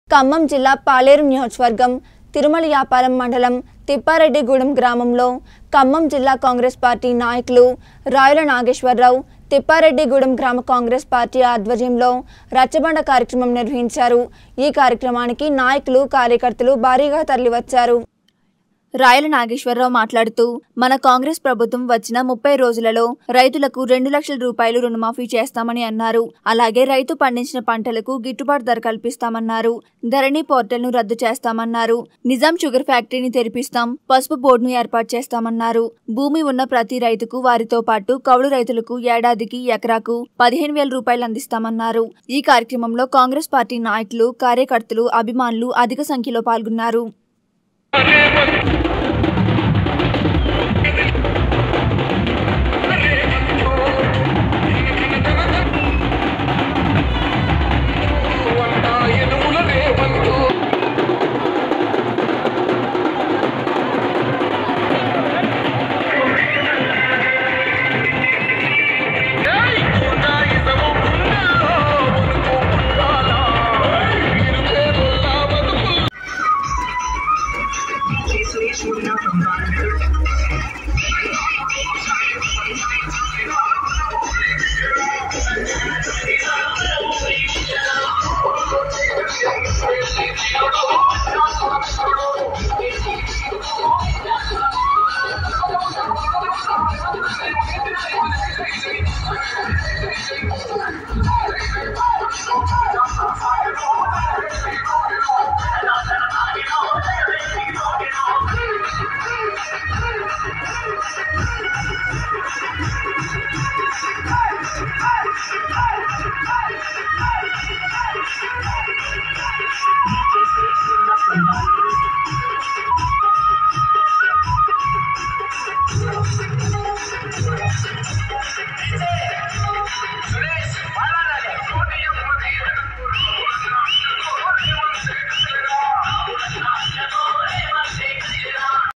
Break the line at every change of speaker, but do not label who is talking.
ఖమ్మం జిల్లా పాలేరు నియోజకవర్గం తిరుమలయాపాలెం మండలం తిప్పారెడ్డిగూడెం గ్రామంలో ఖమ్మం జిల్లా కాంగ్రెస్ పార్టీ నాయకులు రాయల నాగేశ్వరరావు తిప్పారెడ్డిగూడెం గ్రామ కాంగ్రెస్ పార్టీ ఆధ్వర్యంలో రచ్చబండ కార్యక్రమం నిర్వహించారు। ఈ కార్యక్రమానికి నాయకులు కార్యకర్తలు భారీగా తరలివచ్చారు। రాయల నాగేశ్వరరావు మాట్లాడుతూ మన కాంగ్రెస్ ప్రభుత్వం వచ్చిన 30 రోజులలో రైతులకు 2 లక్షల రూపాయలు రుణమాఫీ చేస్తామని అన్నారు। అలాగే రైతు పండించిన పంటలకు గిట్టుబాటు ధర కల్పిస్తామన్నారు। ధరణి పోర్టల్ను రద్దు చేస్తామన్నారు। నిజాం షుగర్ ఫ్యాక్టరీని తెరిపిస్తాం, పసుపు బోర్డును ఏర్పాటు చేస్తామన్నారు। భూమి ఉన్న ప్రతి రైతుకు వారితో పాటు కౌలు రైతులకు ఏడాదికి ఎకరాకు 15,000 రూపాయలు అందిస్తామన్నారు। ఈ కార్యక్రమంలో కాంగ్రెస్ పార్టీ నాయకులు, కార్యకర్తలు, అభిమానులు అధిక సంఖ్యలో పాల్గొన్నారు।